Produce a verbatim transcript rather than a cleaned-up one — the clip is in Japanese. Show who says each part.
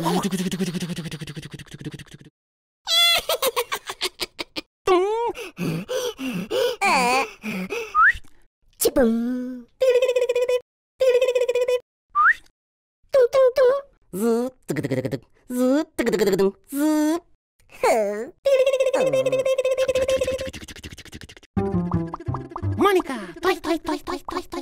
Speaker 1: チブン。ずーっとぐるぐるぐるずーっとぐるぐるぐるずーっモニカトイトイトイトイトイ